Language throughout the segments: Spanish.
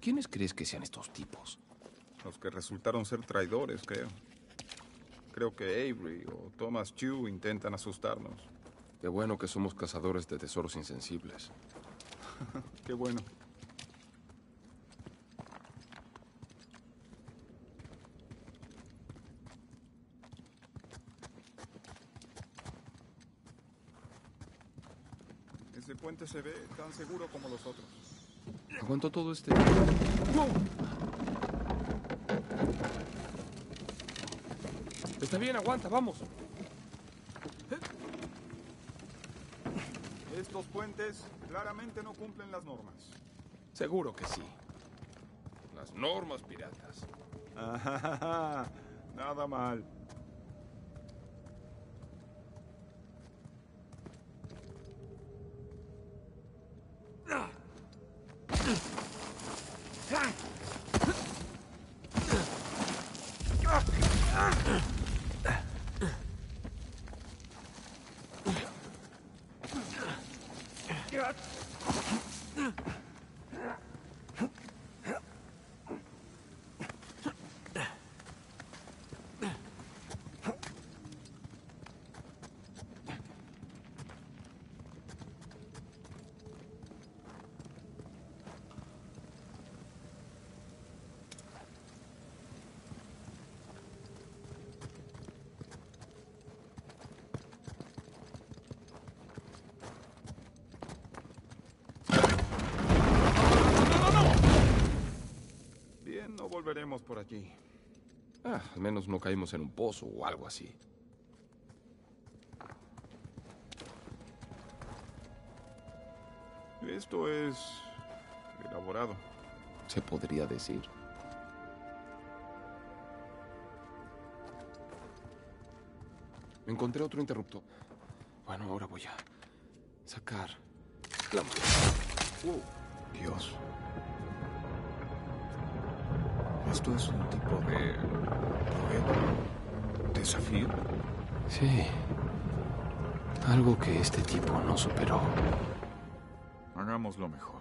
¿Quiénes crees que sean estos tipos? Los que resultaron ser traidores, creo. Creo que Avery o Thomas Chu intentan asustarnos. Qué bueno que somos cazadores de tesoros insensibles. Qué bueno. Ese puente se ve tan seguro como los otros. Aguantó todo este... ¡No! Está bien, aguanta, vamos. Estos puentes claramente no cumplen las normas. Seguro que sí. Las normas piratas. Nada mal. Bien, no volveremos por allí. Al menos no caímos en un pozo o algo así. Esto es elaborado. Se podría decir. Encontré otro interruptor. Bueno, ahora voy a sacar la mano. Dios. Esto es un tipo de prueba, desafío. Sí. Algo que este tipo no superó. Hagámoslo mejor.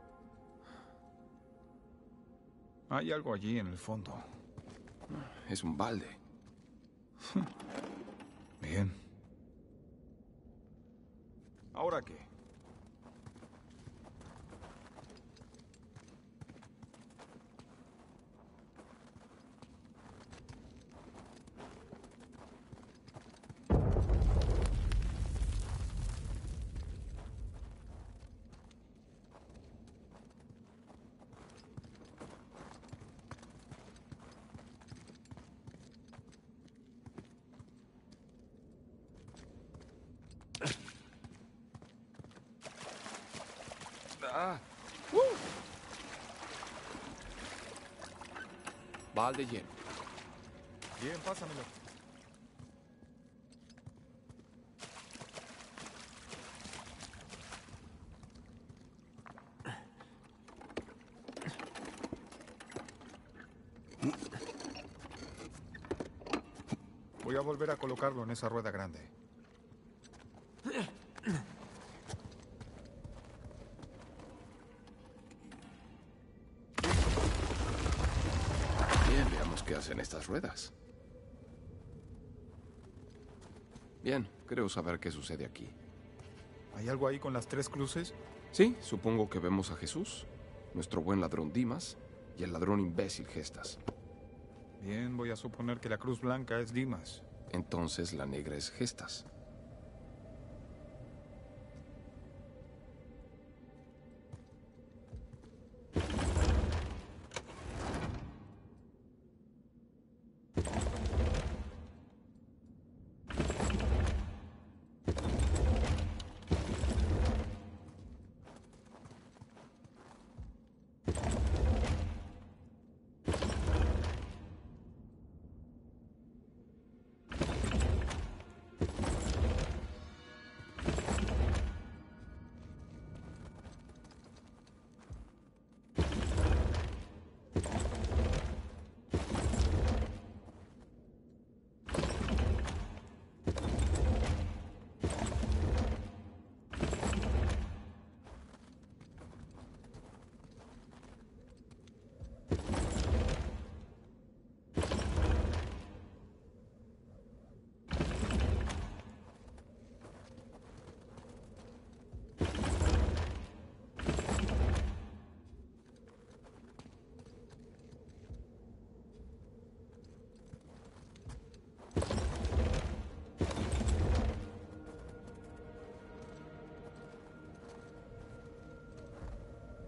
Hay algo allí en el fondo. Es un balde. Bien. ¿Ahora qué? Balde lleno. Bien, pásamelo. Voy a volver a colocarlo en esa rueda grande. Bien, veamos qué hacen estas ruedas. Bien, creo saber qué sucede aquí. ¿Hay algo ahí con las 3 cruces? Sí, supongo que vemos a Jesús, nuestro buen ladrón Dimas y el ladrón imbécil Gestas. Bien, voy a suponer que la cruz blanca es Dimas. Entonces la negra es Gestas.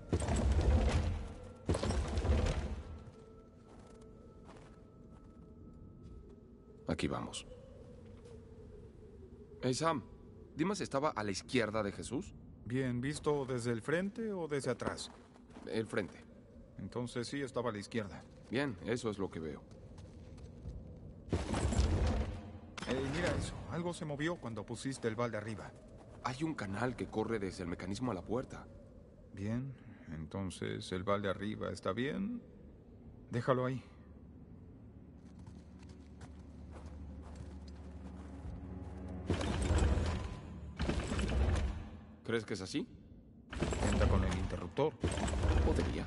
Aquí vamos. Hey, Sam. ¿Dimas estaba a la izquierda de Jesús? Bien, ¿visto desde el frente o desde atrás? El frente. Entonces sí estaba a la izquierda. Bien, eso es lo que veo. Mira eso. Algo se movió cuando pusiste el balde arriba. Hay un canal que corre desde el mecanismo a la puerta. Bien, entonces el balde arriba está bien. Déjalo ahí. ¿Crees que es así? Intenta con el interruptor. Podría.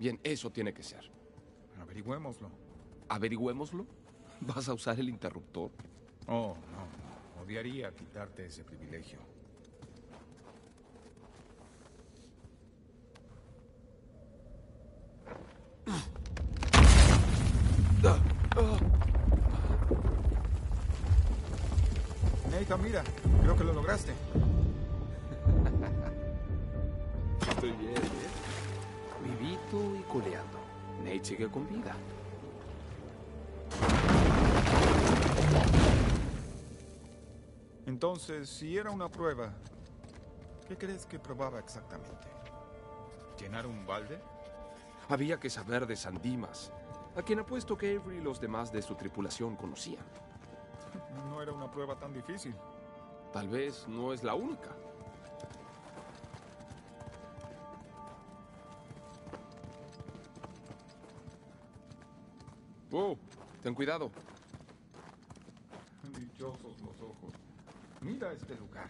Bien, eso tiene que ser. Averigüémoslo. ¿Averigüémoslo? ¿Vas a usar el interruptor? Oh, no. Odiaría quitarte ese privilegio. Nathan, mira. Creo que lo lograste. Estoy bien, ¿eh? Vivito y coleando. Nate sigue con vida. Entonces, si era una prueba, ¿qué crees que probaba exactamente? ¿Llenar un balde? Había que saber de San Dimas, a quien apuesto que Avery y los demás de su tripulación conocían. No era una prueba tan difícil. Tal vez no es la única. Oh, ten cuidado. Dichosos los ojos. Mira este lugar.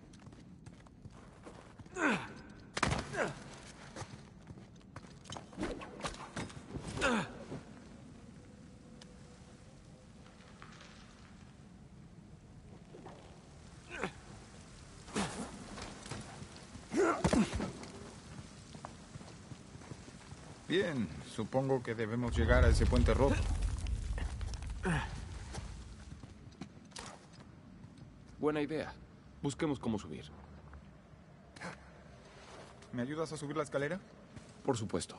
Bien, supongo que debemos llegar a ese puente roto. Buena idea. Busquemos cómo subir. ¿Me ayudas a subir la escalera? Por supuesto.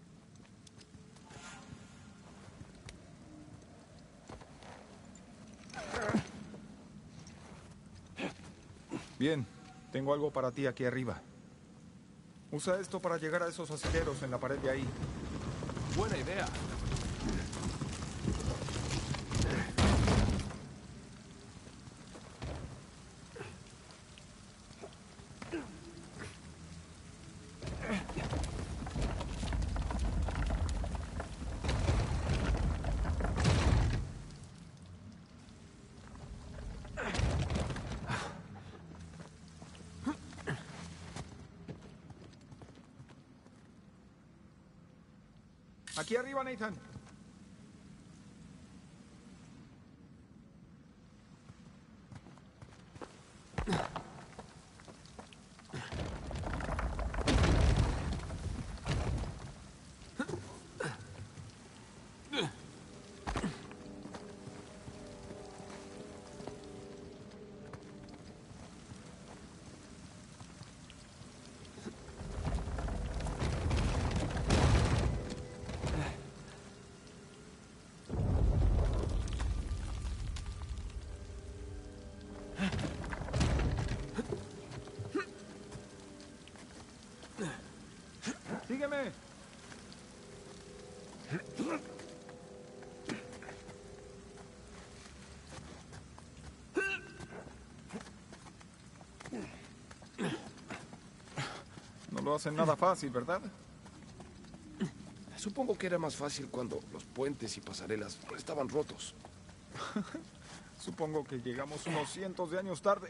Bien, tengo algo para ti aquí arriba. Usa esto para llegar a esos asileros en la pared de ahí. Buena idea. Aquí arriba, Nathan. Sígueme. No lo hacen nada fácil, ¿verdad? Supongo que era más fácil cuando los puentes y pasarelas no estaban rotos. Supongo que llegamos unos cientos de años tarde.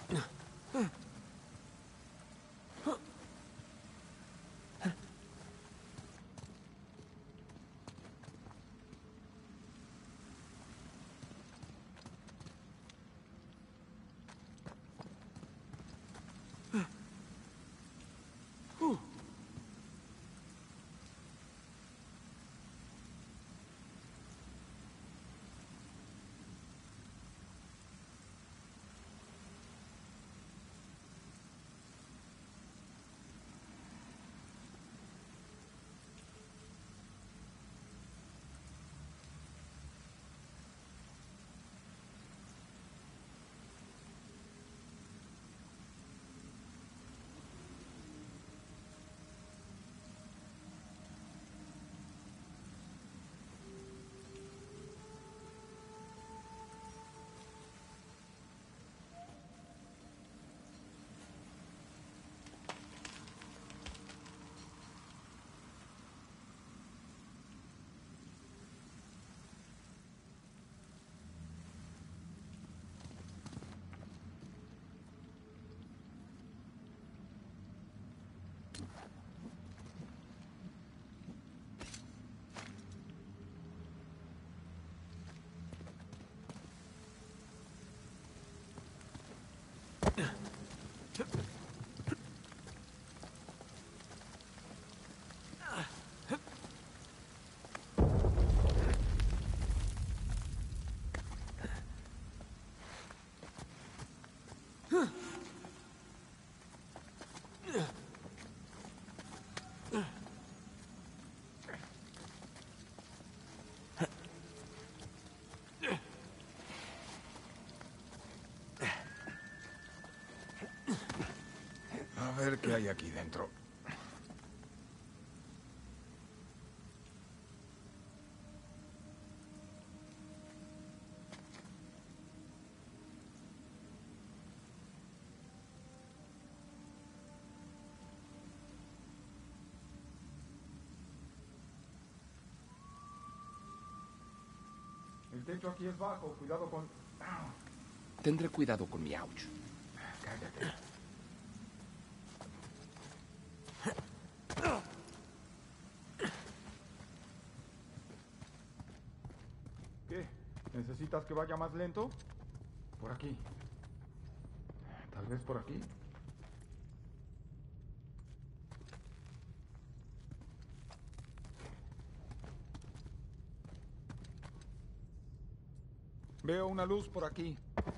A ver qué hay aquí dentro. El techo aquí es bajo, cuidado con... Tendré cuidado con mi ouch. Cállate. ¿Qué? ¿Necesitas que vaya más lento? Por aquí. Tal vez por aquí. Veo una luz por aquí.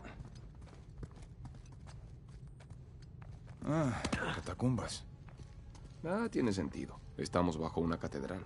Ah, catacumbas. Ah, tiene sentido. Estamos bajo una catedral.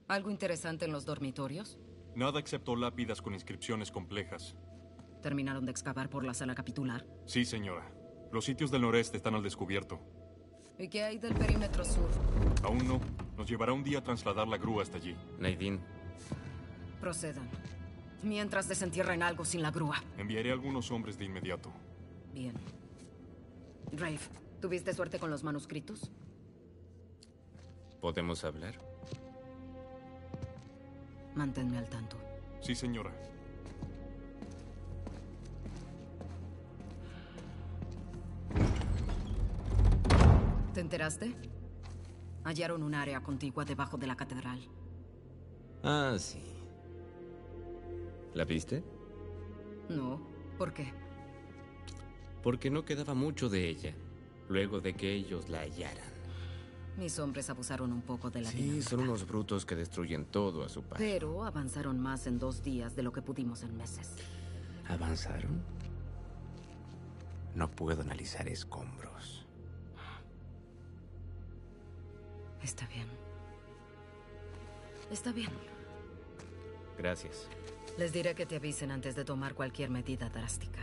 ¿Algo interesante en los dormitorios? Nada excepto lápidas con inscripciones complejas. ¿Terminaron de excavar por la sala capitular? Sí, señora. Los sitios del noreste están al descubierto. ¿Y qué hay del perímetro sur? Aún no. Nos llevará un día trasladar la grúa hasta allí. Nadine. Procedan. Mientras desentierren algo sin la grúa. Enviaré algunos hombres de inmediato. Bien. Rafe, ¿tuviste suerte con los manuscritos? ¿Podemos hablar? Manténme al tanto. Sí, señora. ¿Te enteraste? Hallaron un área contigua debajo de la catedral. Ah, sí. ¿La viste? No. ¿Por qué? Porque no quedaba mucho de ella, luego de que ellos la hallaran. Mis hombres abusaron un poco de la Sí, dinámica. son unos brutos que destruyen todo a su paso. Pero avanzaron más en 2 días de lo que pudimos en meses. ¿Avanzaron? No puedo analizar escombros. Está bien. Está bien. Gracias. Les diré que te avisen antes de tomar cualquier medida drástica.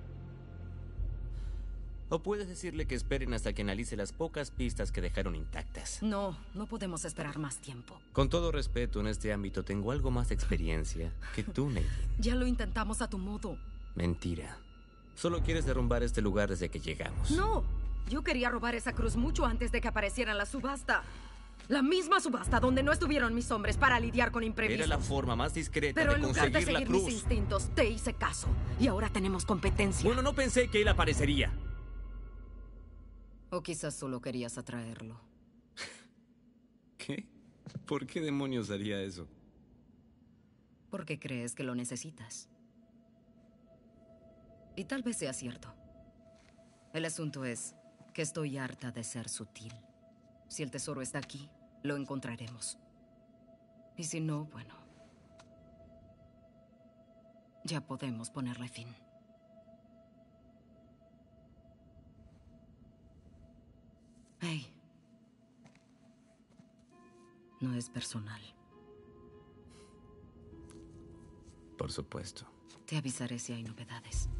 O puedes decirle que esperen hasta que analice las pocas pistas que dejaron intactas. No, no podemos esperar más tiempo. Con todo respeto, en este ámbito tengo algo más de experiencia que tú, Nadine. Ya lo intentamos a tu modo. Mentira. Solo quieres derrumbar este lugar desde que llegamos. No, yo quería robar esa cruz mucho antes de que apareciera en la subasta. La misma subasta donde no estuvieron mis hombres para lidiar con imprevistos. Era la forma más discreta Pero de en lugar de conseguir la seguir cruz. mis instintos, te hice caso. Y ahora tenemos competencia. Bueno, no pensé que él aparecería. O quizás solo querías atraerlo. ¿Qué? ¿Por qué demonios haría eso? Porque crees que lo necesitas. Y tal vez sea cierto. El asunto es que estoy harta de ser sutil. Si el tesoro está aquí, lo encontraremos. Y si no, bueno, ya podemos ponerle fin. Hey. No es personal. Por supuesto. Te avisaré si hay novedades.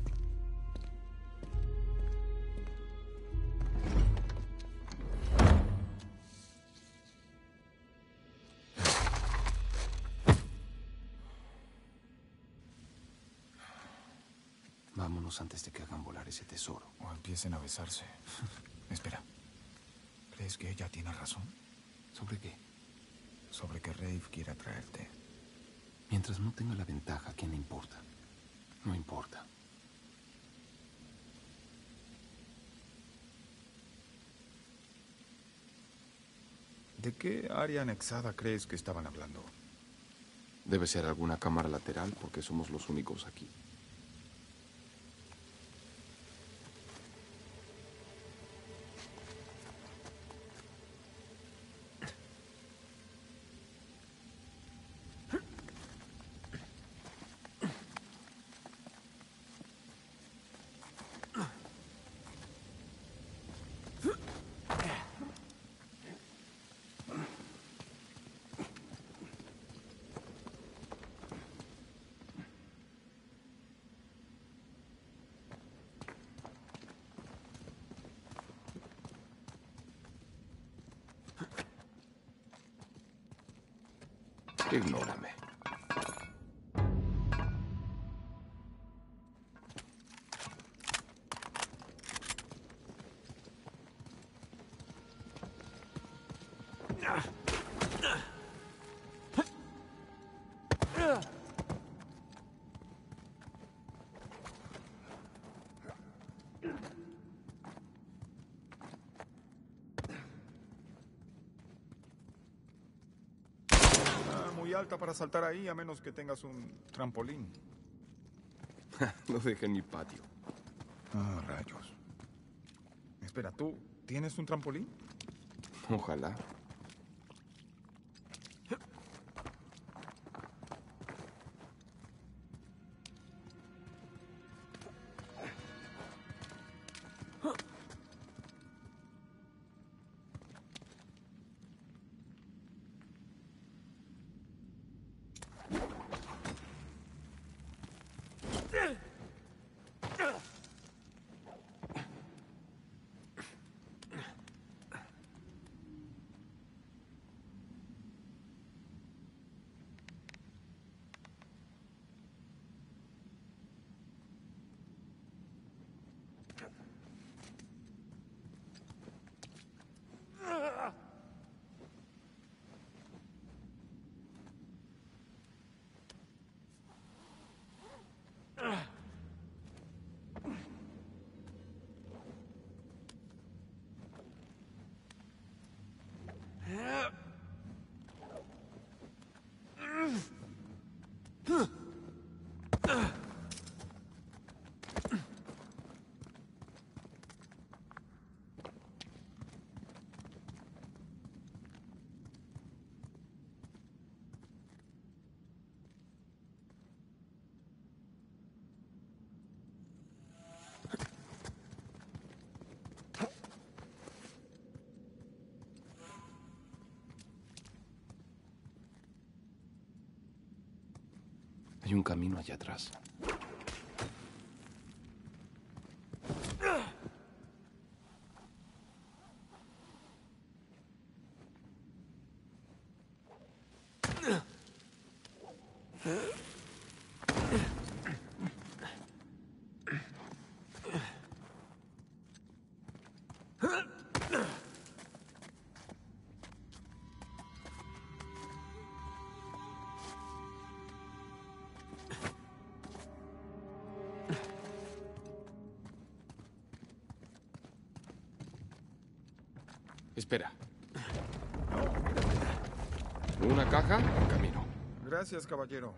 Vámonos antes de que hagan volar ese tesoro. O empiecen a besarse. Espera. ¿Crees que ella tiene razón? ¿Sobre qué? Sobre que Rafe quiere traerte. Mientras no tenga la ventaja, ¿a quién le importa? No importa. ¿De qué área anexada crees que estaban hablando? Debe ser alguna cámara lateral porque somos los únicos aquí. Ignórame. Muy alta para saltar ahí, a menos que tengas un trampolín. Lo dejé en mi patio. Ah, rayos. Espera, ¿tú tienes un trampolín? Ojalá. Hay un camino allá atrás. Espera. Una caja en camino. Gracias, caballero.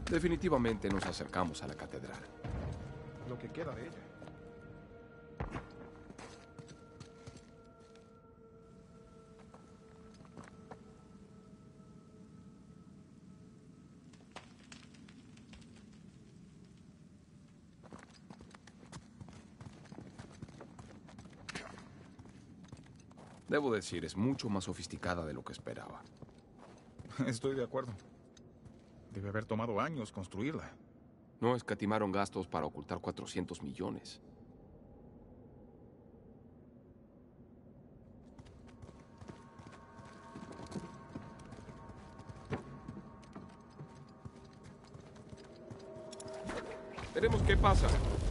Definitivamente nos acercamos a la catedral. Lo que queda de ella. Debo decir, es mucho más sofisticada de lo que esperaba. Estoy de acuerdo. Debe haber tomado años construirla. No escatimaron gastos para ocultar 400 millones. Veremos qué pasa.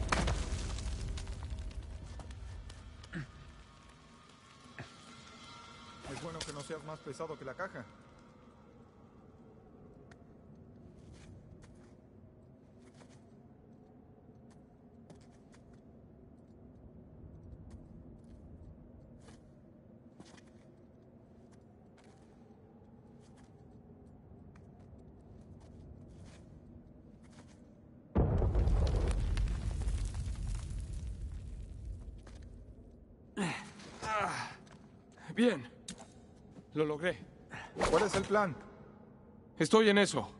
Es bueno que no seas más pesado que la caja. Bien. Lo logré. ¿Cuál es el plan? Estoy en eso.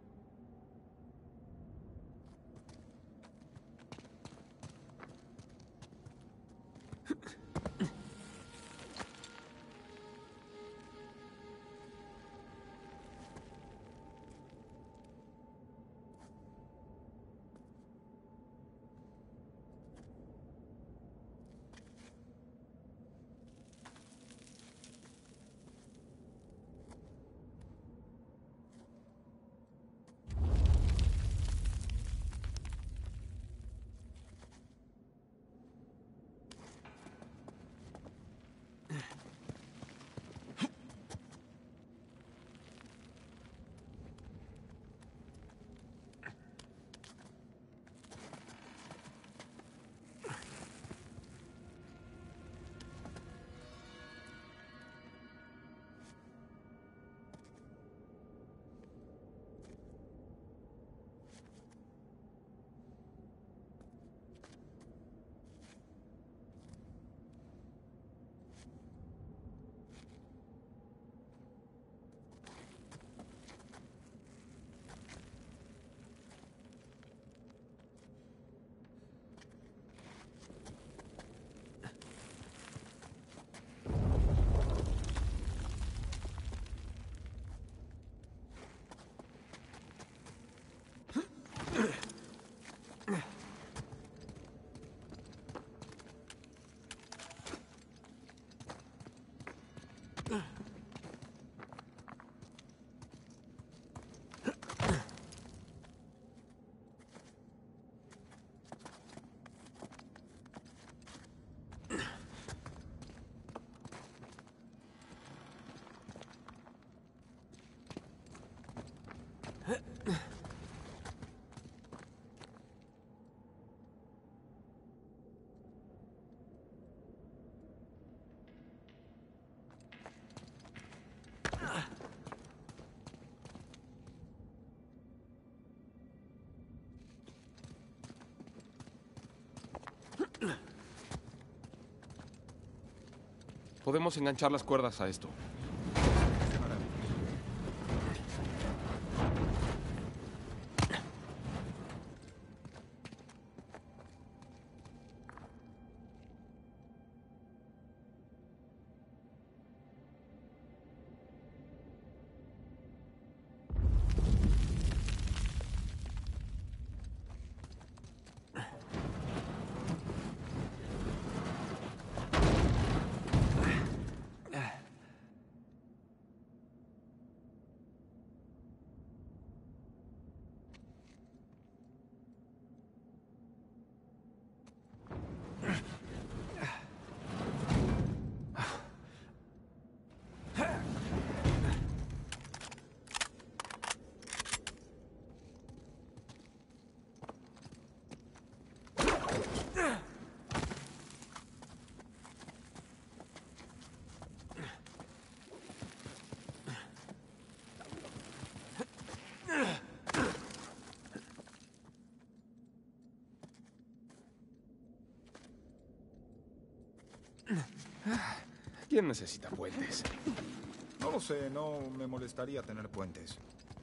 Podemos enganchar las cuerdas a esto. ¿Quién necesita puentes? No lo sé, no me molestaría tener puentes.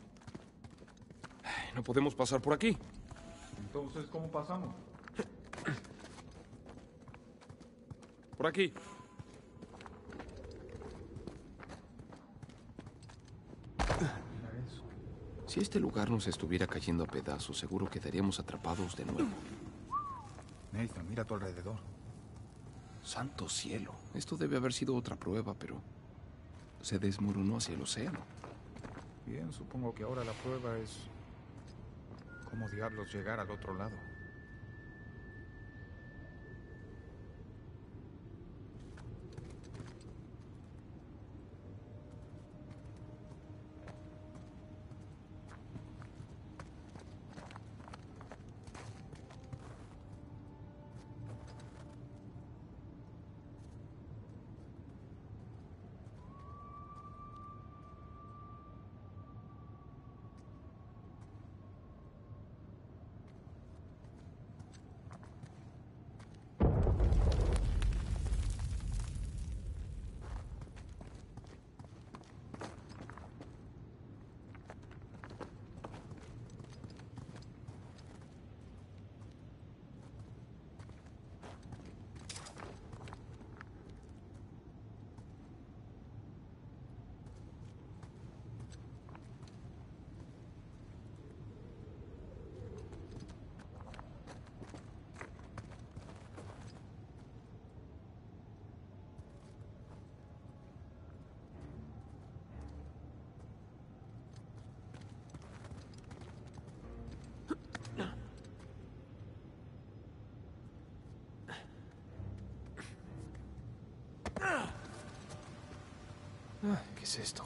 No podemos pasar por aquí. Entonces, ¿cómo pasamos? Por aquí. Mira eso. Si este lugar nos estuviera cayendo a pedazos, seguro quedaríamos atrapados de nuevo. Nathan, mira a tu alrededor. Santo cielo. Esto debe haber sido otra prueba, pero se desmoronó hacia el océano. Bien, supongo que ahora la prueba es cómo diablos llegar al otro lado. ¿Qué es esto?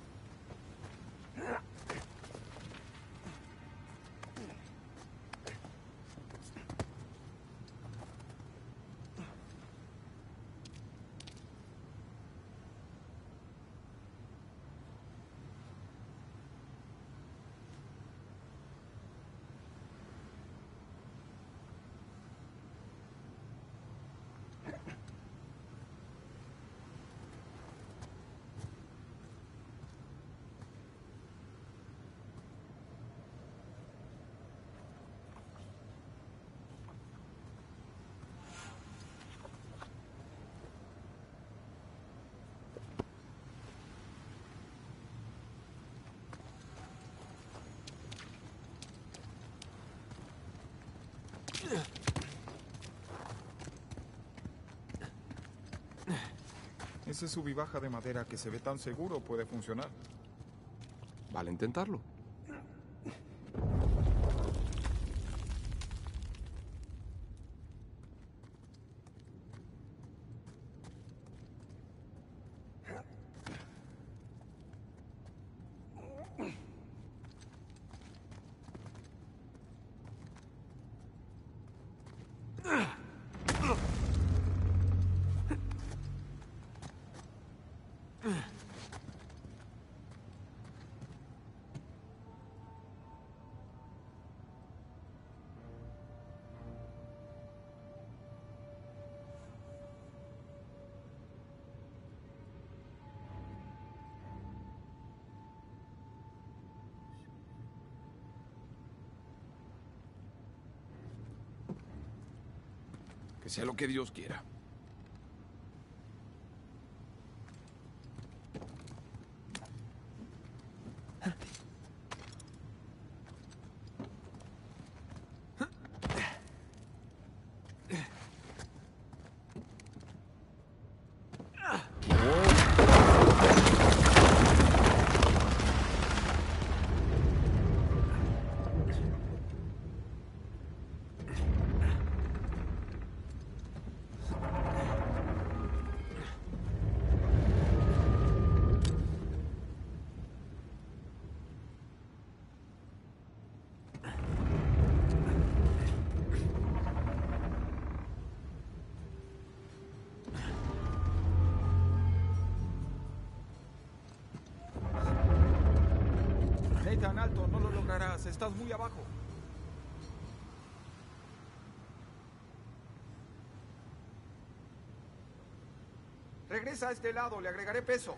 Ese sub y baja de madera que se ve tan seguro puede funcionar. Vale intentarlo. Que sea lo que Dios quiera. Nathan, alto, no lo lograrás. Estás muy abajo. Regresa a este lado, le agregaré peso.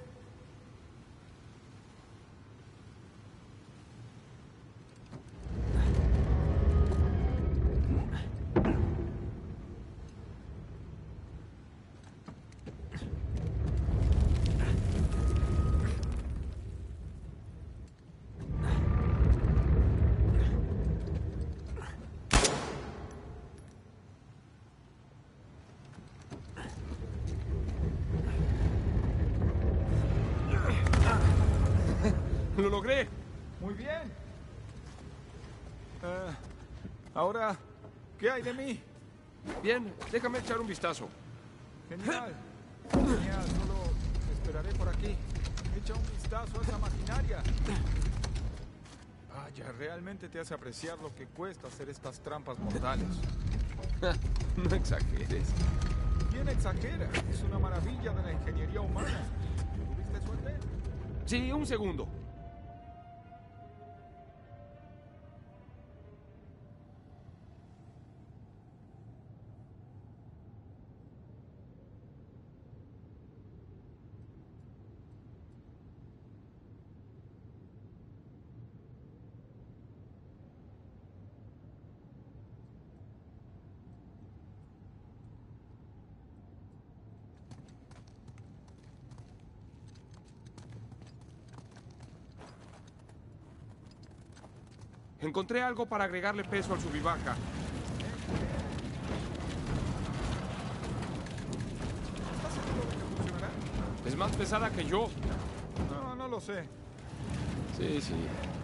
¡Lo logré! Muy bien. Ahora, ¿qué hay de mí? Bien, déjame echar un vistazo. Genial. Genial, solo esperaré por aquí. Echa un vistazo a esa maquinaria. Vaya, realmente te hace apreciar lo que cuesta hacer estas trampas mortales. No exageres. ¿Quién exagera? Es una maravilla de la ingeniería humana. ¿Tuviste suerte? Sí, un segundo. Encontré algo para agregarle peso al subibaja. ¿Estás seguro de que funcionará? Es más pesada que yo. No lo sé. Sí, sí.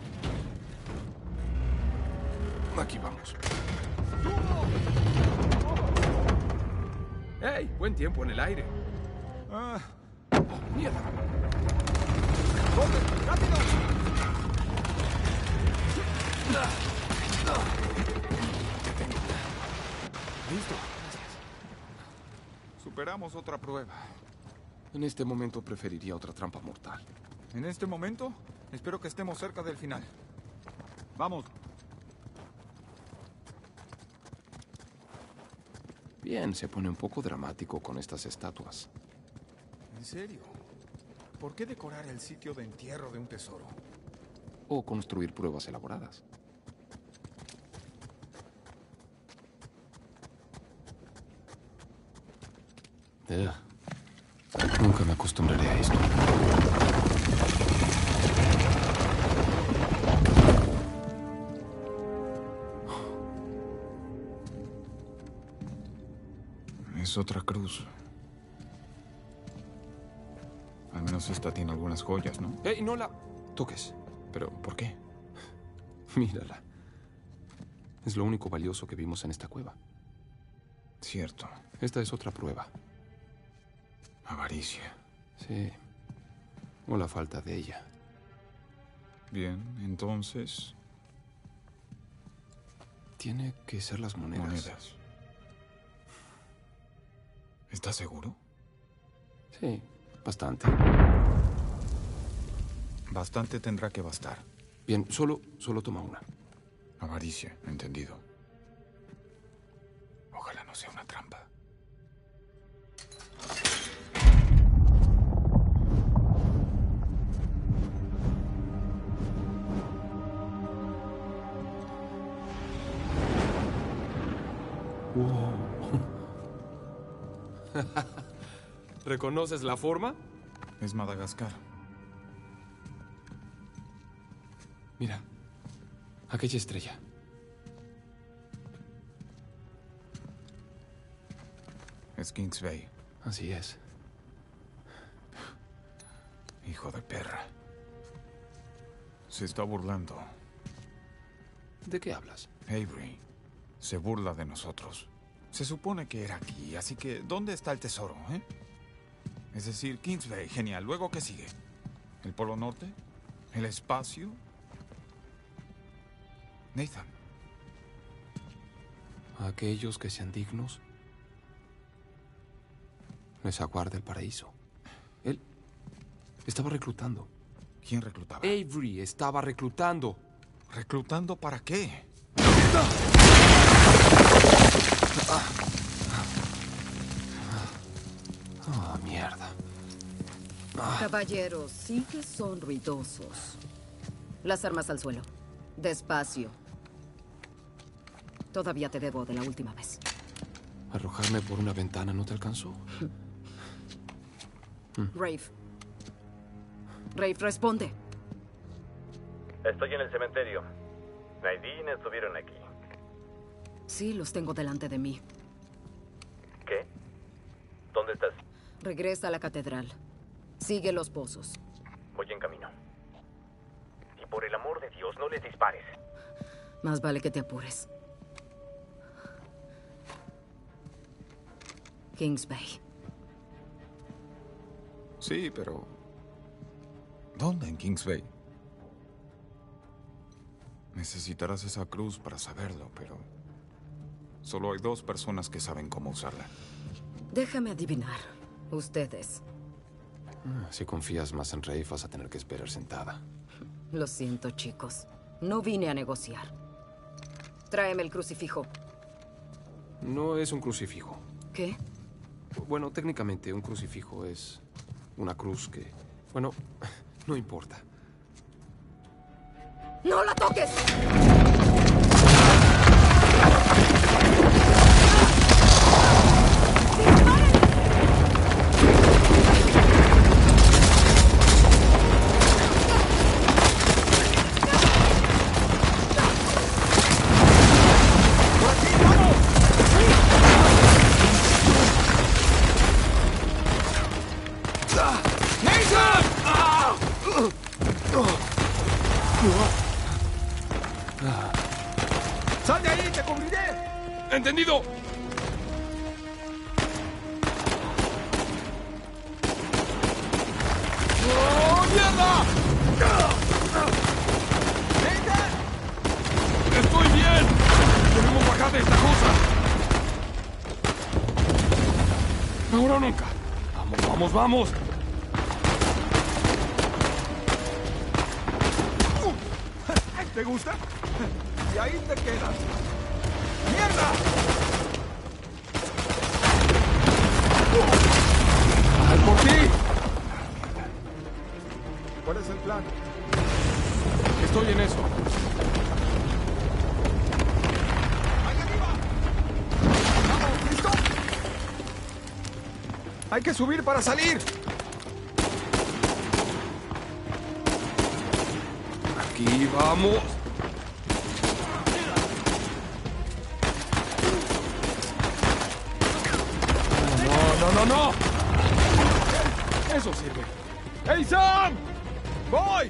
Aquí vamos. ¡Hey! Buen tiempo en el aire. Ah, ¡Oh, mierda! ¡corre! ¡Rápido! Listo. Gracias. Superamos otra prueba. En este momento preferiría otra trampa mortal. En este momento, espero que estemos cerca del final. Vamos. Bien, se pone un poco dramático con estas estatuas. ¿En serio? ¿Por qué decorar el sitio de entierro de un tesoro? O construir pruebas elaboradas. Nunca me acostumbraré a esto. Es otra cruz. Al menos esta tiene algunas joyas, ¿no? ¡Ey, no la toques! Pero, ¿por qué? Mírala. Es lo único valioso que vimos en esta cueva. Cierto. Esta es otra prueba. Avaricia. Sí. O la falta de ella. Bien, entonces... Tiene que ser las monedas. ¿Estás seguro? Sí, bastante. Bastante tendrá que bastar. Bien, solo toma una. Avaricia, entendido. Ojalá no sea una trampa. Wow. ¿Reconoces la forma? Es Madagascar. Mira, aquella estrella. Es Kings Bay. Así es. Hijo de perra. Se está burlando. ¿De qué hablas? Avery se burla de nosotros. Se supone que era aquí, así que ¿dónde está el tesoro, eh? Es decir, Kings Bay, genial. ¿Luego qué sigue? ¿El Polo Norte? ¿El espacio? Nathan. A aquellos que sean dignos, les aguarda el paraíso. Él estaba reclutando. ¿Quién reclutaba? Avery estaba reclutando. ¿Reclutando para qué? Ah, mierda. Caballeros, sí que son ruidosos. Las armas al suelo. Despacio. Todavía te debo de la última vez. ¿Arrojarme por una ventana no te alcanzó? Rafe. Rafe, responde. Estoy en el cementerio. Nadine estuvieron aquí. Sí, los tengo delante de mí. ¿Qué? ¿Dónde estás? Regresa a la catedral. Sigue los pozos. Voy en camino. Y por el amor de Dios, no les dispares. Más vale que te apures. Kings Bay. Sí, pero... ¿dónde en Kings Bay? Necesitarás esa cruz para saberlo, pero... solo hay 2 personas que saben cómo usarla. Déjame adivinar. Ustedes. Si confías más en Rafe, vas a tener que esperar sentada. Lo siento, chicos. No vine a negociar. Tráeme el crucifijo. No es un crucifijo. ¿Qué? Bueno, técnicamente un crucifijo es una cruz que... bueno, no importa. ¡No la toques! ¡Sal de ahí! ¡Te cubriré! ¡Entendido! ¡Oh, mierda! ¡Nathan! ¡Estoy bien! ¡Debemos bajar de esta cosa! ¡Ahora o nunca! ¡Vamos, vamos, vamos! ¿Te gusta? Y ahí te quedas. ¡Mierda! ¡Ay, por ti! ¿Cuál es el plan? Estoy en eso. ¡Ahí arriba! ¡Vamos! ¿Listo? ¡Hay que subir para salir! Aquí vamos. No. Eso sirve. ¡Hey, Sam! ¡Voy!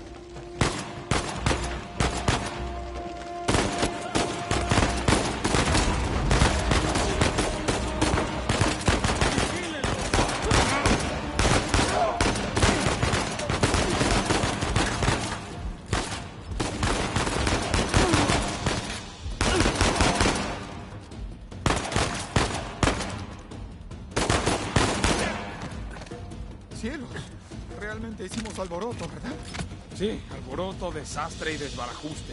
¡Cielos! Realmente hicimos alboroto, ¿verdad? Sí, alboroto, desastre y desbarajuste.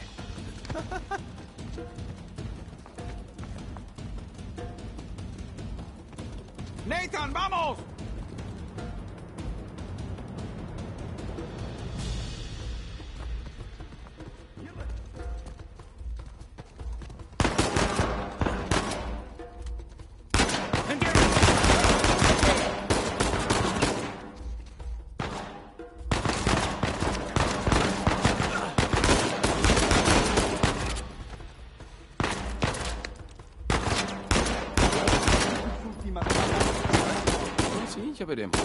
¡Nathan, vamos! Sí, ya veremos.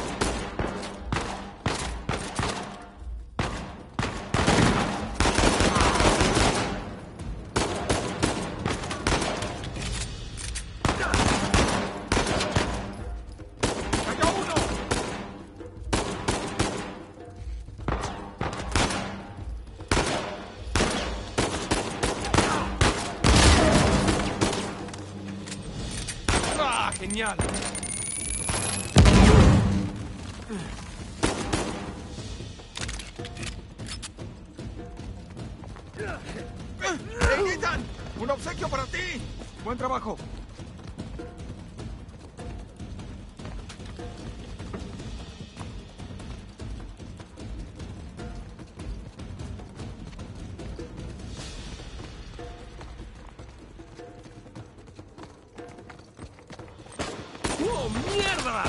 ¡Cayó uno! ¡Ah, genial! ¡Hey, Nathan! ¡Un obsequio para ti! ¡Buen trabajo! ¡Oh, mierda!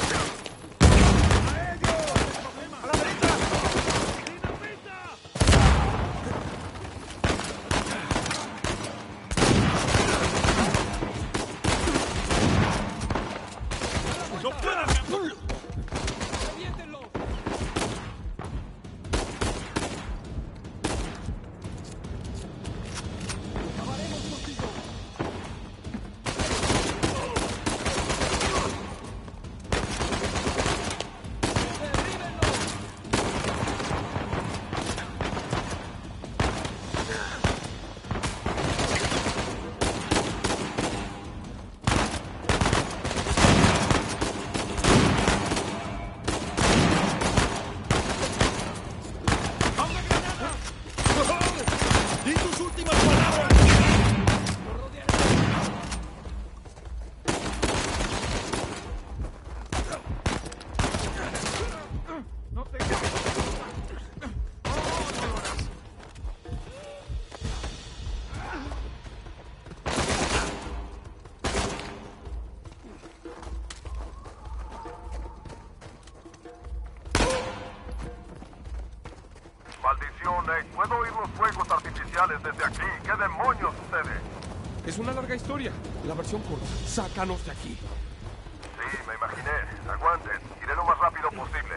Maldición, Nate. Puedo oír los fuegos artificiales desde aquí. ¿Qué demonios sucede? Es una larga historia. La versión corta. Sácanos de aquí. Sí, me imaginé. Aguanten. Iré lo más rápido posible.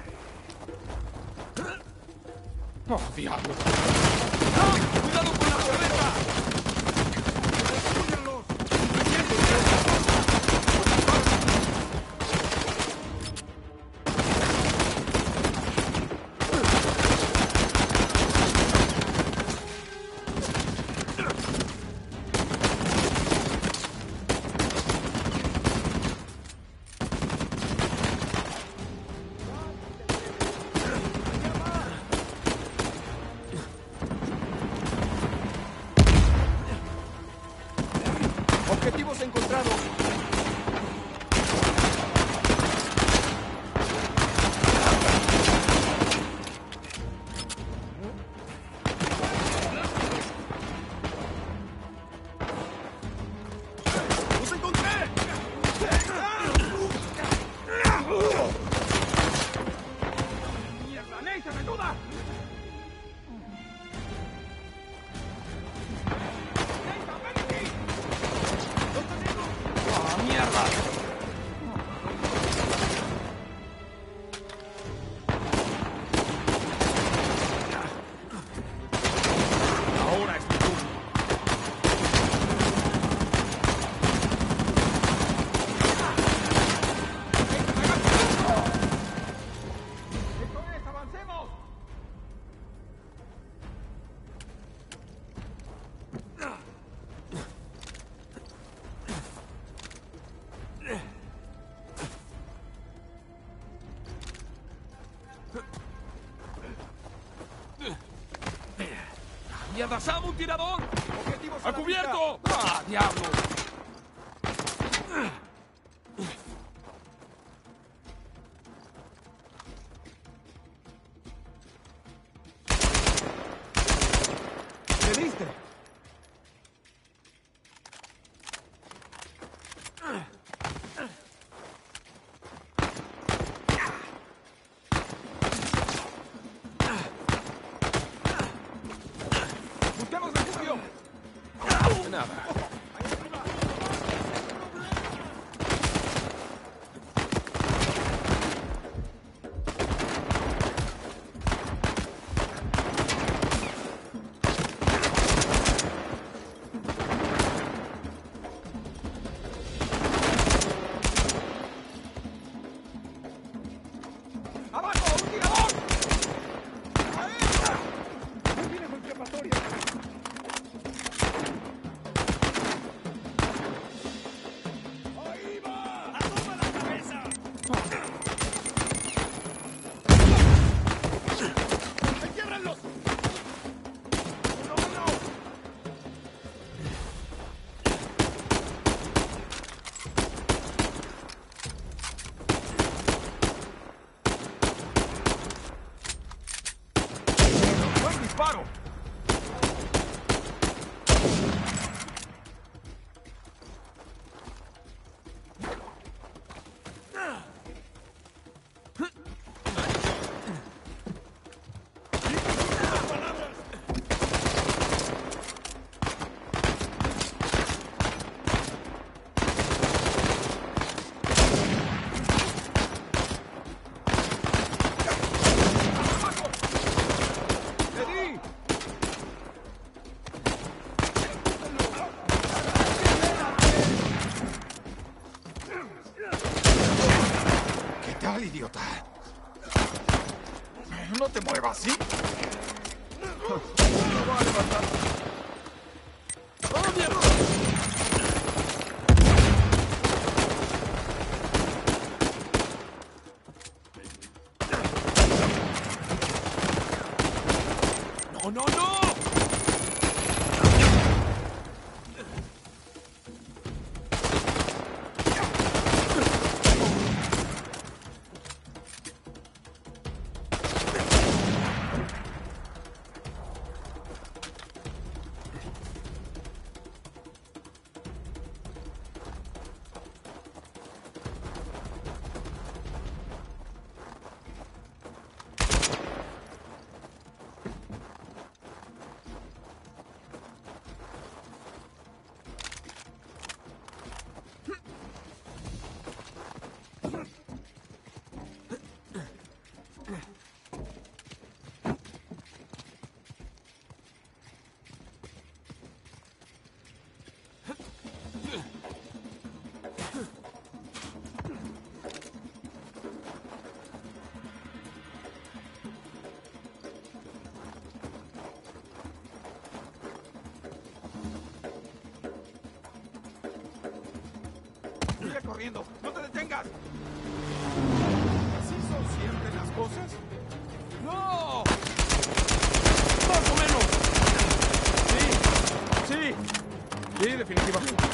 ¡Oh, diablo! ¡Ah! ¡Cuidado con la torreta! ¡Destrúyanlos! Objetivos encontrados. ¡Los encontré! ¡Mierda! ¡Nathan, ayuda! ¡Mierda! Ahora es mi turno. ¡Esto es! ¡Avancemos! ¡Mierda, Sam! ¡Un tirador! ¡Objetivos ¡a cubierto! ¡Ah, diablo! ¿Me diste? ¡Busquemos refugio! Nada. ¡Abajo! ¡Un tirador! ¡Ahí! ¡Viene con escapatoria! ¡Ahí va! ¡Asoma la cabeza! ¡Entiérrenlos! ¡No, no! ¡Buen disparo! mueva, ¿sí? No va a levantar. ¡Oh, mierda! ¡No, no, no! Sigue corriendo. ¡No te detengas! ¿Así son siempre las cosas? ¡No! ¡Más o menos! Sí, sí. Sí, definitivamente.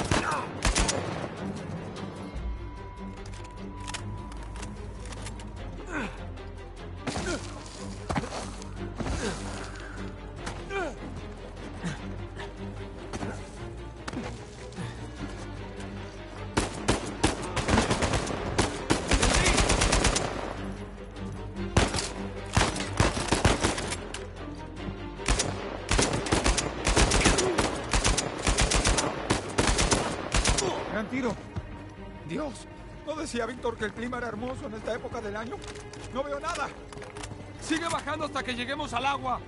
Gran tiro. Dios, ¿no decía Víctor que el clima era hermoso en esta época del año? No veo nada. Sigue bajando hasta que lleguemos al agua.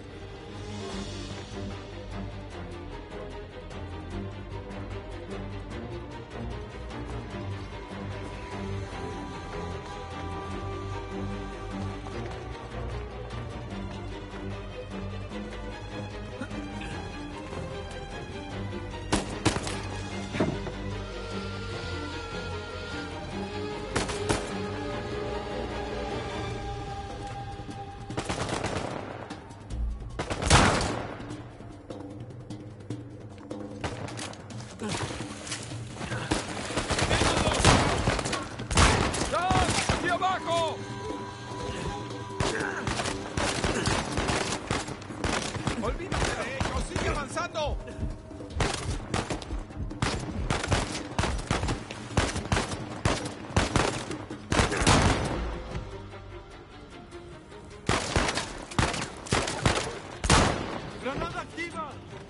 ¡Jan! ¡Aquí abajo! ¡Olvídate de ello! ¡Sigue avanzando! ¡Granada activa!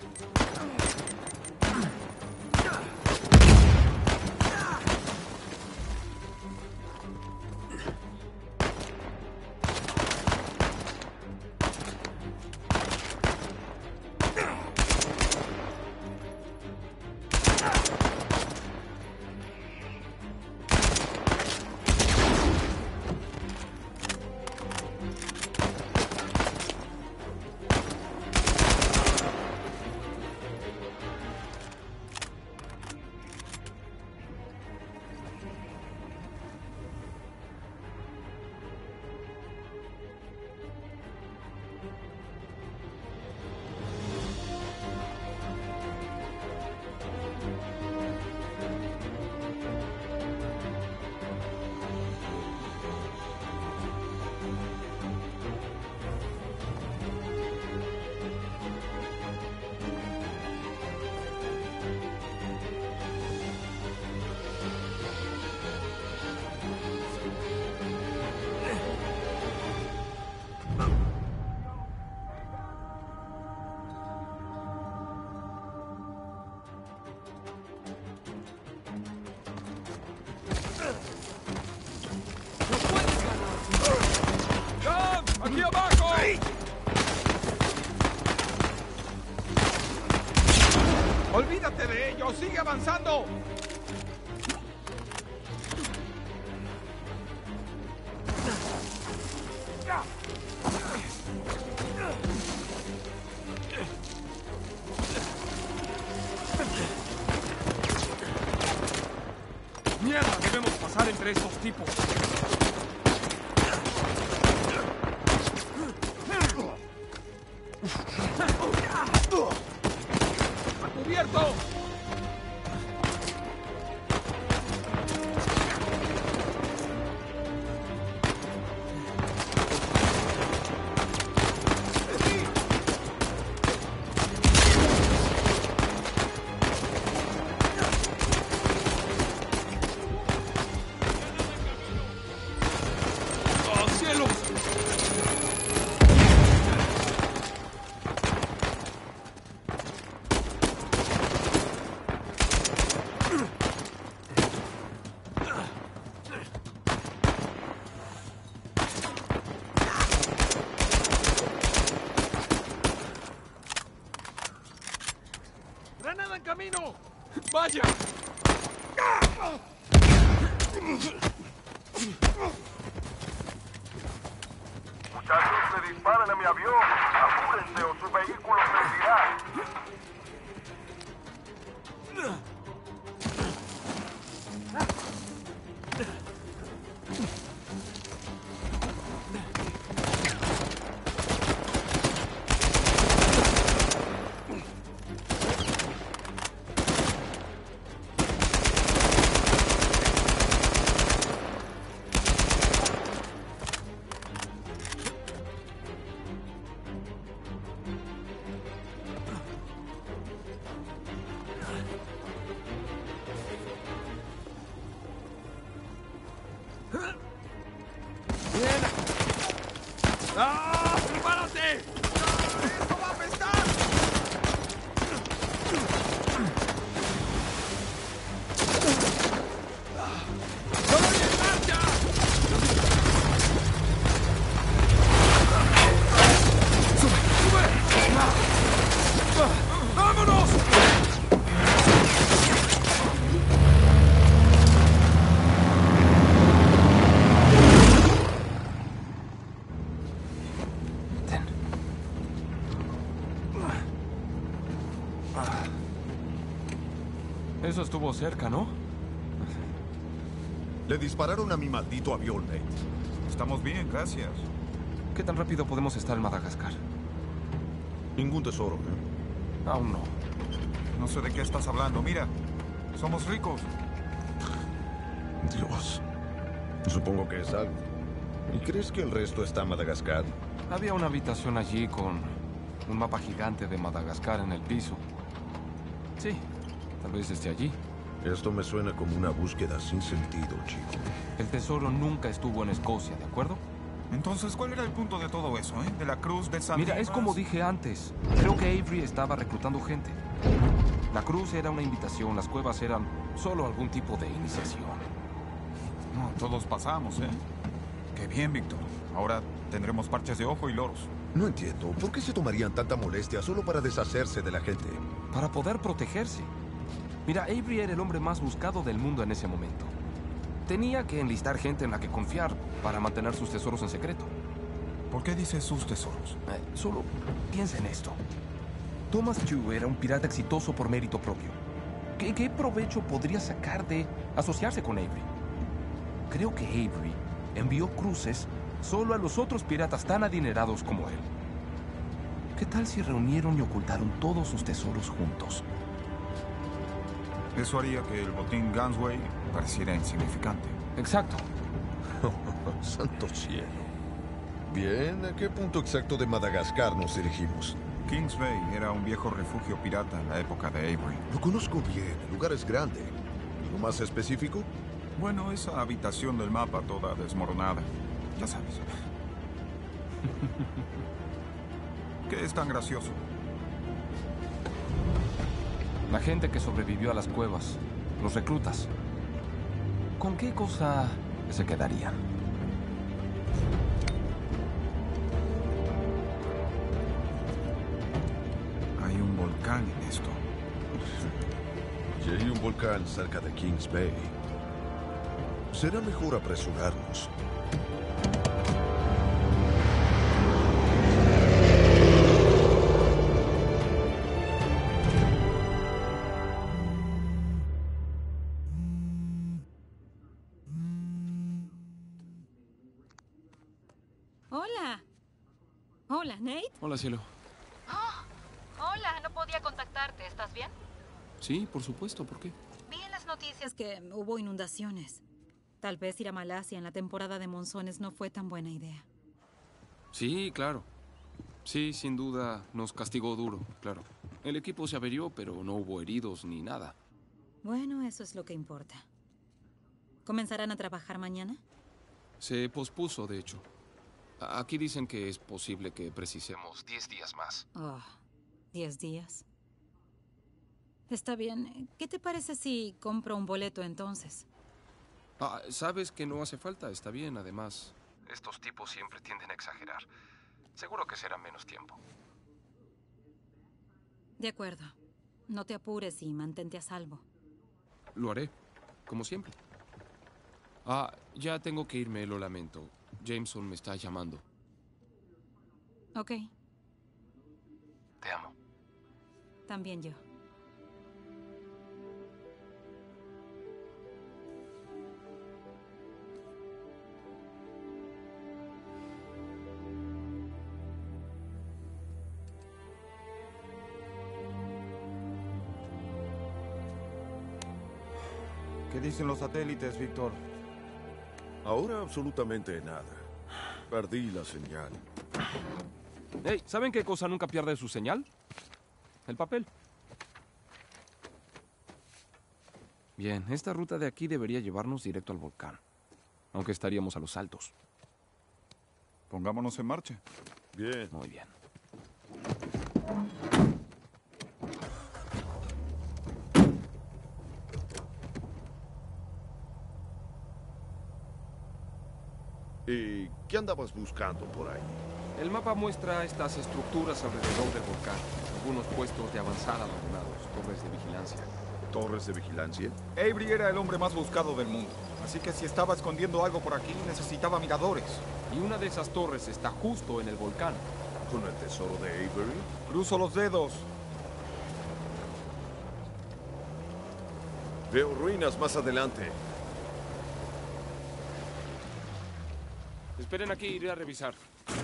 ¡Jan! ¡Aquí abajo! ¡Olvídate de ello! ¡Sigue avanzando! entre estos tipos. ¡A cubierto! ¡Oh, cielos! ¡Granada en camino! ¡Vaya! Muchachos, le disparan a mi avión. Apúrense o su vehículo servirá. ¡Bien! ¡Ah! ¡Prepárate! ¡Esto va a apestar! ¡Estoy en marcha! ¡Sube! ¡Vámonos! Eso estuvo cerca, ¿no? Le dispararon a mi maldito avión, Nate. Estamos bien, gracias. ¿Qué tan rápido podemos estar en Madagascar? Ningún tesoro, ¿eh? Aún no. No sé de qué estás hablando. Mira, somos ricos. Dios. Supongo que es algo. ¿Y crees que el resto está en Madagascar? Había una habitación allí con un mapa gigante de Madagascar en el piso. Sí, tal vez desde allí. Esto me suena como una búsqueda sin sentido, chico. El tesoro nunca estuvo en Escocia, ¿de acuerdo? Entonces, ¿cuál era el punto de todo eso, eh? ¿De la cruz de San Mira, es Dimas? como dije antes. Creo que Avery estaba reclutando gente. La cruz era una invitación, las cuevas eran solo algún tipo de iniciación. No, todos pasamos, ¿eh? Qué bien, Víctor. Ahora tendremos parches de ojo y loros. No entiendo. ¿Por qué se tomarían tanta molestia solo para deshacerse de la gente? Para poder protegerse. Mira, Avery era el hombre más buscado del mundo en ese momento. Tenía que enlistar gente en la que confiar para mantener sus tesoros en secreto. ¿Por qué dices sus tesoros? Solo piensa en esto. Thomas Tew era un pirata exitoso por mérito propio. ¿Qué provecho podría sacar de asociarse con Avery? Creo que Avery envió cruces solo a los otros piratas tan adinerados como él. ¿Qué tal si reunieron y ocultaron todos sus tesoros juntos? Eso haría que el botín Gunsway pareciera insignificante. Exacto. Santo cielo. Bien, ¿a qué punto exacto de Madagascar nos dirigimos? Kings Bay era un viejo refugio pirata en la época de Avery. Lo conozco bien, el lugar es grande. ¿Algo más específico? Bueno, esa habitación del mapa toda desmoronada. Ya sabes. ¿Qué es tan gracioso? La gente que sobrevivió a las cuevas, los reclutas. ¿Con qué cosa se quedarían? Hay un volcán en esto. Y hay un volcán cerca de Kings Bay. Será mejor apresurarnos. Hola, Nate. Hola, cielo. Hola, no podía contactarte. ¿Estás bien? Sí, por supuesto. ¿Por qué? Vi en las noticias que hubo inundaciones. Tal vez ir a Malasia en la temporada de monzones no fue tan buena idea. Sí, claro. Sí, sin duda, nos castigó duro, claro. El equipo se averió, pero no hubo heridos ni nada. Bueno, eso es lo que importa. ¿Comenzarán a trabajar mañana? Se pospuso, de hecho. Aquí dicen que es posible que precisemos 10 días más. 10 días. Está bien. ¿Qué te parece si compro un boleto entonces? Sabes que no hace falta, está bien, además. Estos tipos siempre tienden a exagerar. Seguro que será menos tiempo. De acuerdo. No te apures y mantente a salvo. Lo haré, como siempre. Ya tengo que irme, lo lamento. Jameson me está llamando. Ok. Te amo. También yo. ¿Qué dicen los satélites, Víctor? Ahora absolutamente nada. Perdí la señal. Hey, ¿saben qué cosa nunca pierde su señal? El papel. Bien, esta ruta de aquí debería llevarnos directo al volcán. Aunque estaríamos a los altos. Pongámonos en marcha. Bien. Muy bien. ¿Y qué andabas buscando por ahí? El mapa muestra estas estructuras alrededor del volcán. Algunos puestos de avanzada abandonados, torres de vigilancia. ¿Torres de vigilancia? Avery era el hombre más buscado del mundo. Así que si estaba escondiendo algo por aquí, necesitaba miradores. Y una de esas torres está justo en el volcán. ¿Con el tesoro de Avery? Cruzo los dedos. Veo ruinas más adelante. Esperen aquí, iré a revisar.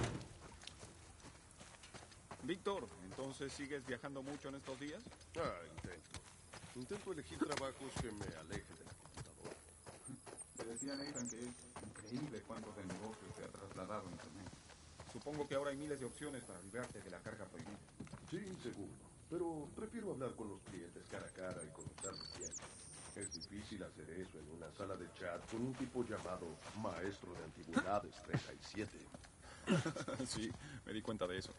Víctor, ¿entonces sigues viajando mucho en estos días? Intento elegir trabajos que me alejen de la computadora. Me decía Nathan que es increíble cuánto del negocio se ha trasladado a Internet. Supongo que ahora hay miles de opciones para librarte de la carga prohibida. Sí, seguro. Pero prefiero hablar con los clientes cara a cara y conocerlos bien. Es difícil hacer eso en una sala de chat con un tipo llamado Maestro de Antigüedades 37. Sí, me di cuenta de eso.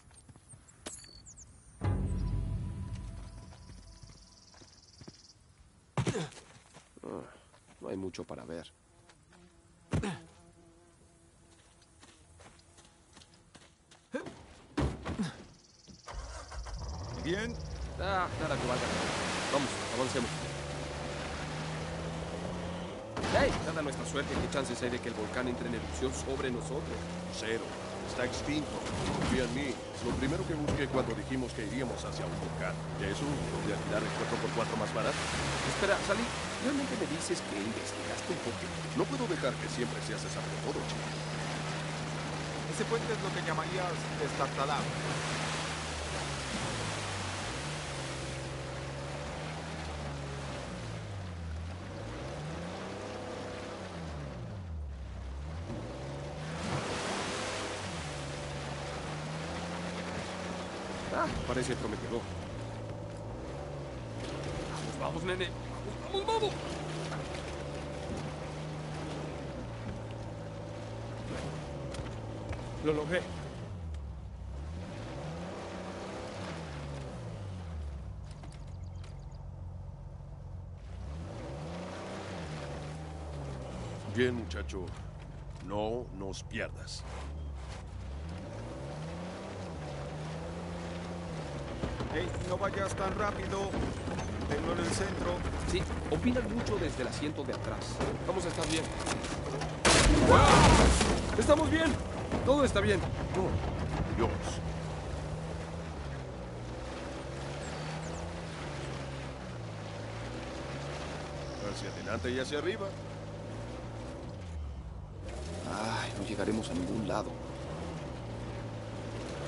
No hay mucho para ver. Bien. Nada que valga. Vamos, avancemos. ¡Hey! Dada nuestra suerte, ¿qué chances hay de que el volcán entre en erupción sobre nosotros? Cero. Está extinto. Confía en mí. Lo primero que busqué cuando dijimos que iríamos hacia un volcán. ¿Eso? ¿De alquilar el 4x4 más barato? Espera, Sally, ¿realmente me dices que investigaste un poco? No puedo dejar que siempre seas esa de todo, chico. Ese puente es lo que llamarías destartalado. Parece prometedor. Vamos, nene. ¡Vamos! Lo logré. Bien, muchacho. No nos pierdas. Hey, no vayas tan rápido. Tenlo en el centro. Sí, opinan mucho desde el asiento de atrás. Vamos a estar bien. ¡Estamos bien! Todo está bien. Oh, Dios. Hacia adelante y hacia arriba. Ay, no llegaremos a ningún lado.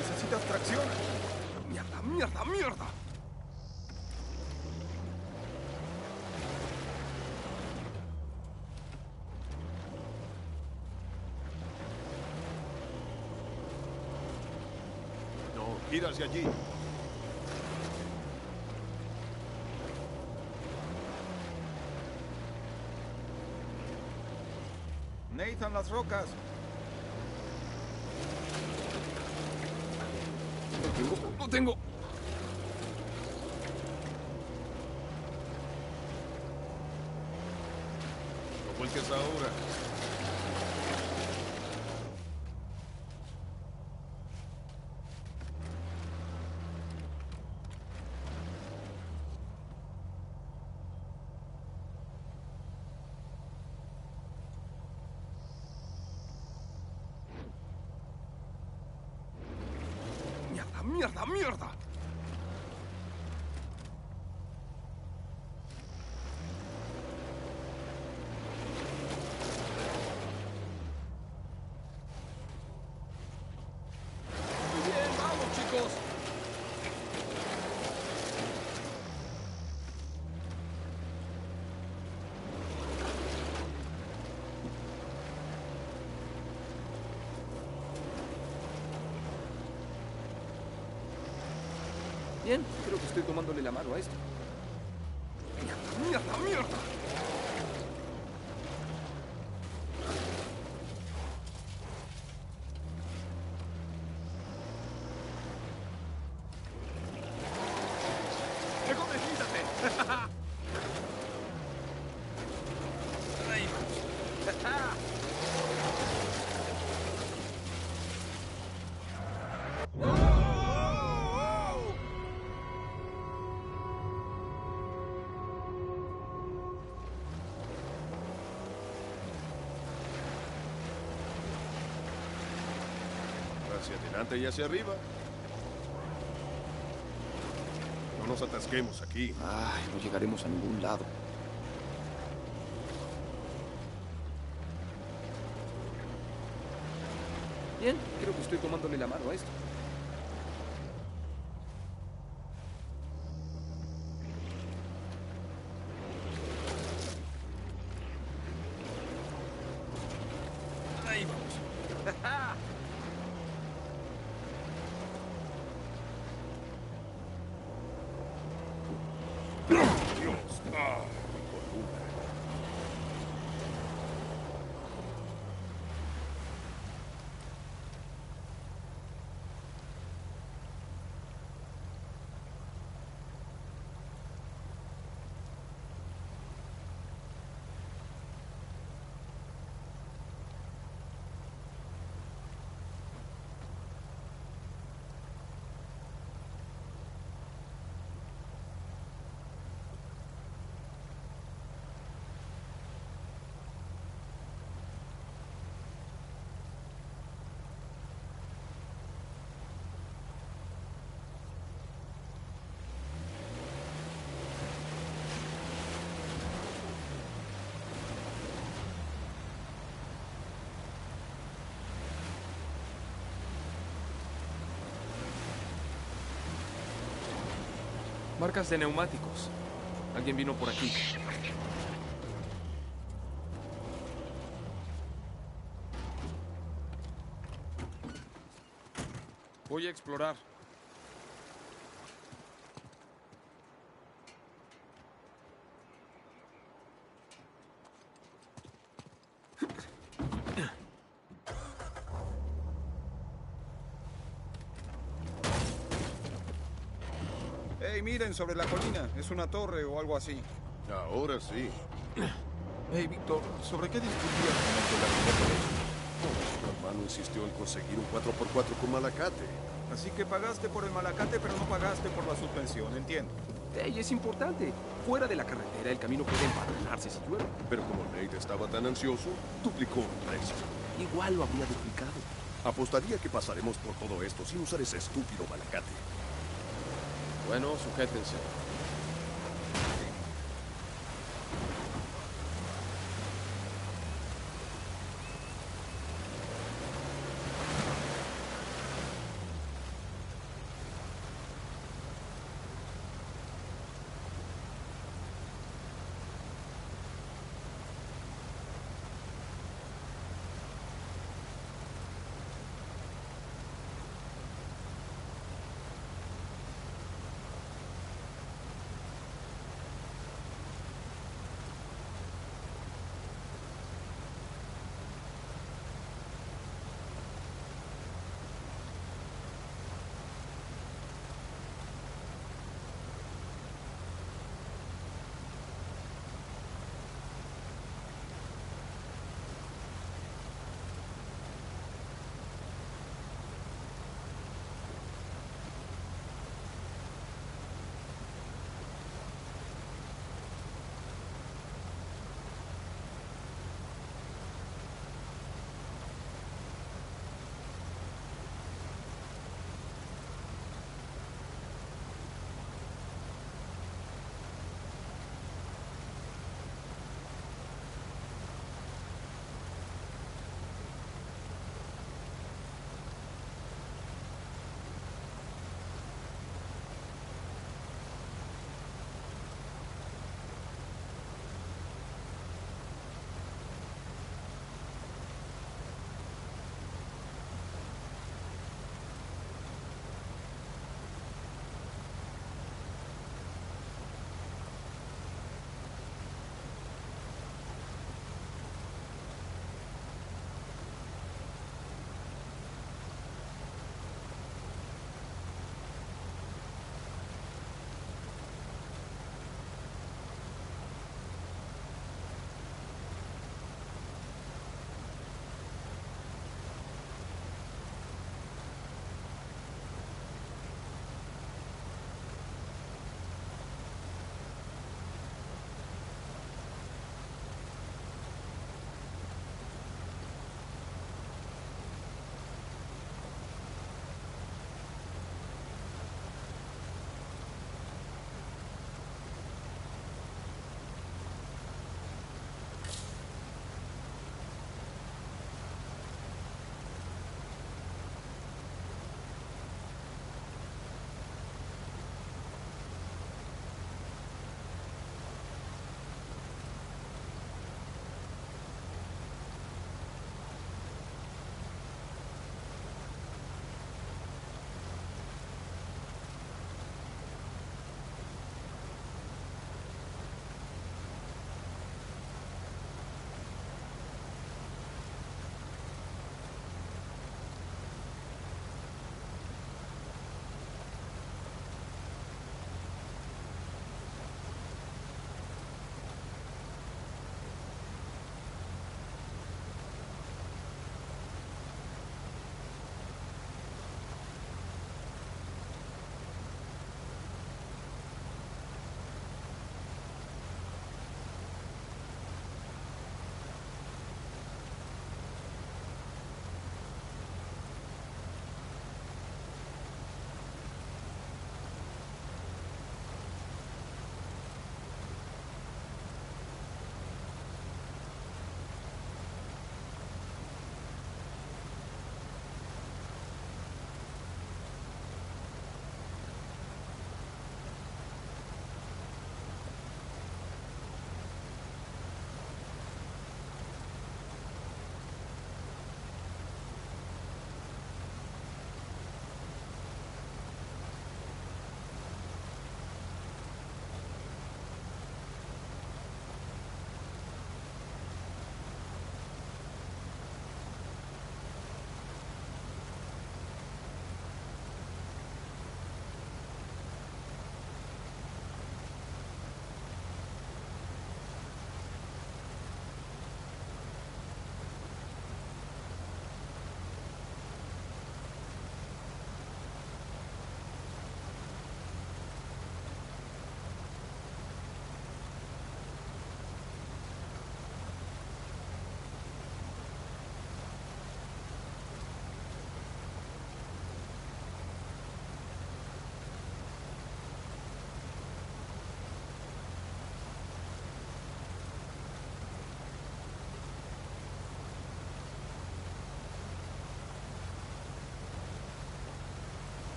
Necesitas tracción. ¡Mierda, mierda, mierda! No, gira hacia allí. Nathan, las rocas. ¡Lo tengo! No vuelques ahora. ¡Mierda, mierda, mierda! Muy bien, vamos, chicos. Bien, creo que estoy tomándole la mano a esto. ¡Mierda, mierda, mierda! ¡Mejor deslízate! Ahí vamos. Hacia adelante y hacia arriba. No nos atasquemos aquí. Ay, no llegaremos a ningún lado. Bien, creo que estoy tomándole la mano a esto. Ahí vamos. Dios. Ah, mi columna. Marcas de neumáticos. Alguien vino por aquí. Voy a explorar. Hey, miren, sobre la colina. Es una torre o algo así. Ahora sí. Hey, Víctor, ¿sobre qué discutías con el de la primera vez? Mi hermano insistió en conseguir un 4x4 con malacate. Así que pagaste por el malacate, pero no pagaste por la suspensión, entiendo. Ey, es importante. Fuera de la carretera, el camino puede empadronarse si llueve. Pero como Nate estaba tan ansioso, duplicó el precio. Igual lo habría duplicado. Apostaría que pasaremos por todo esto sin usar ese estúpido malacate. Bueno, sujétense.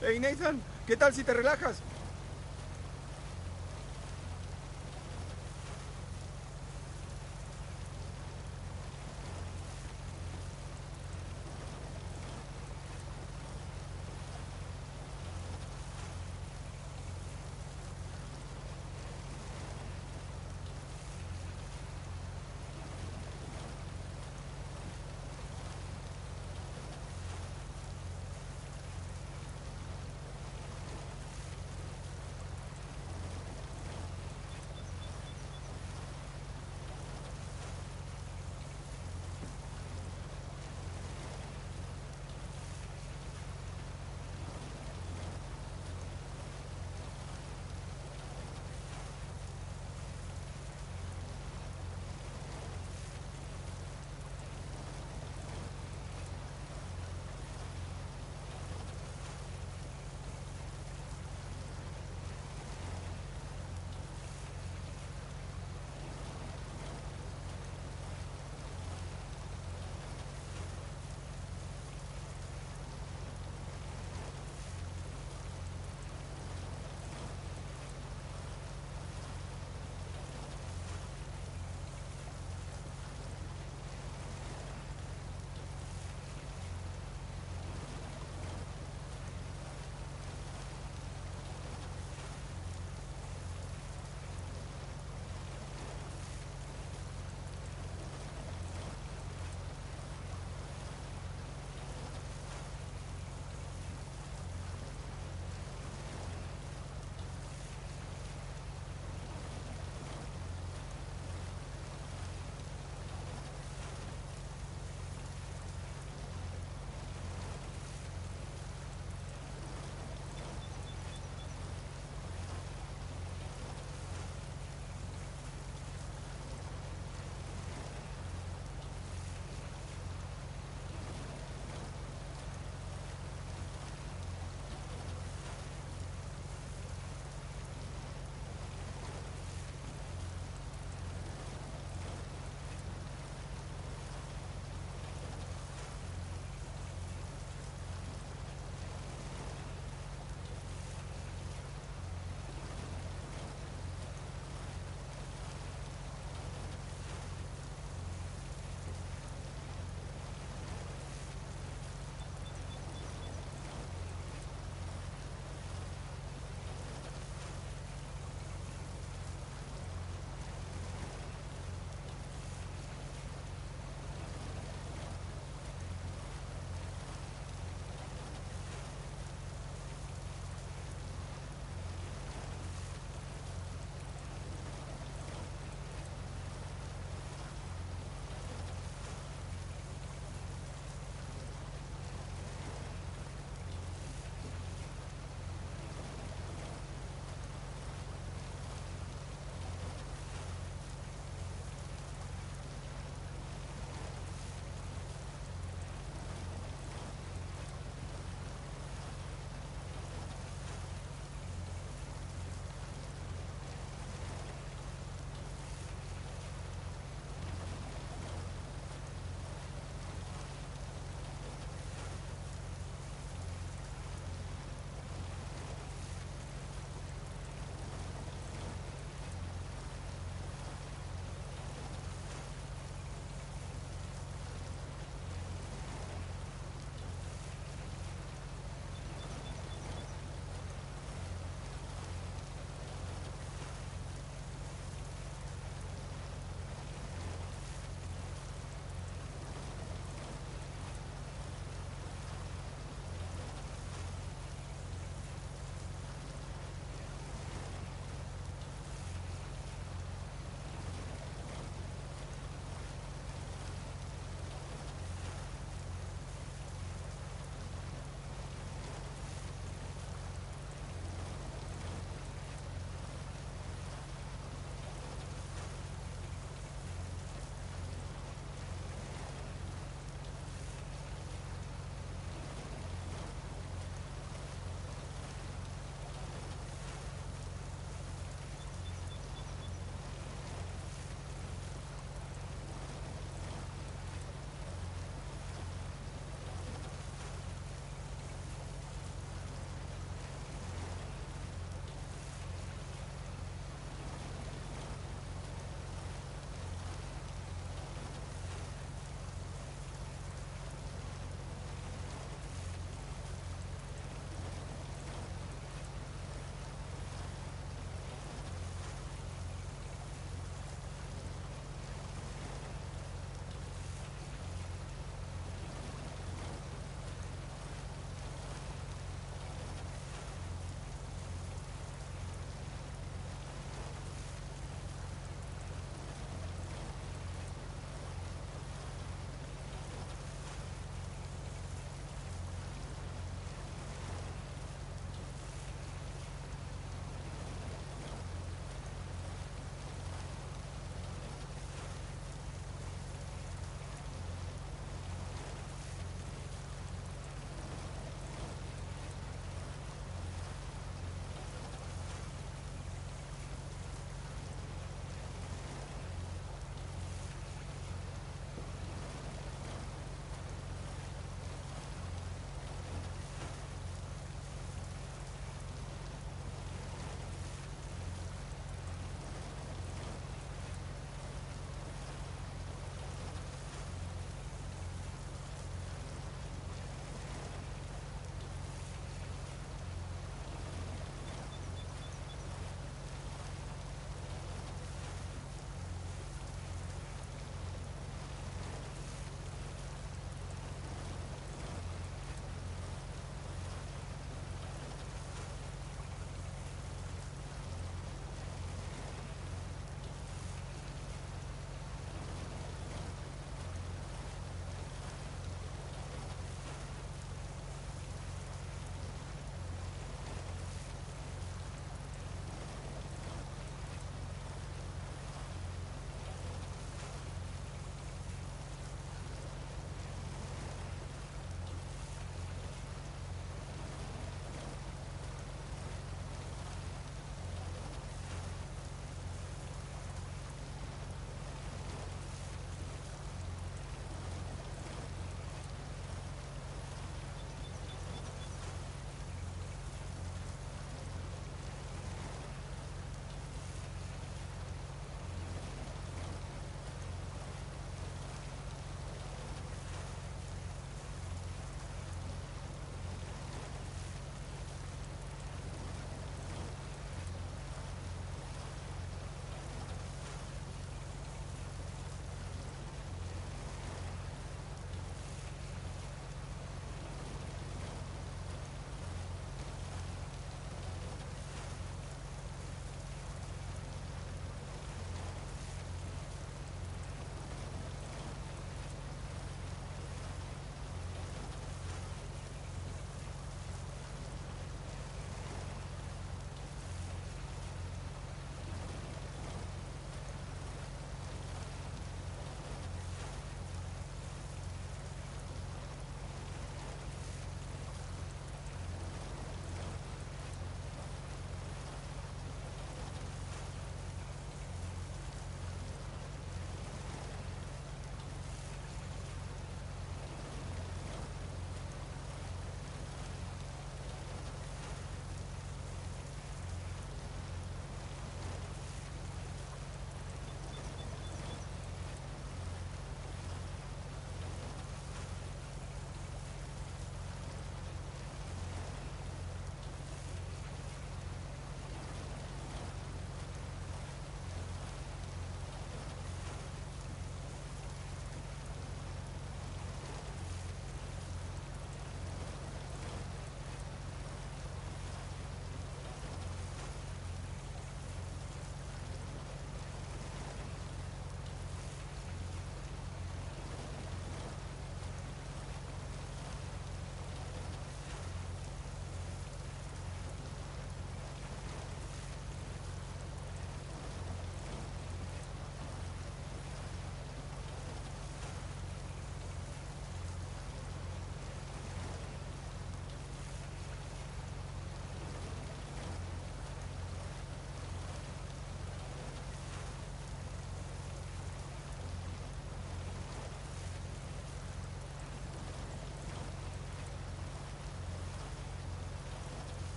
Hey, Nathan, ¿qué tal si te relajas?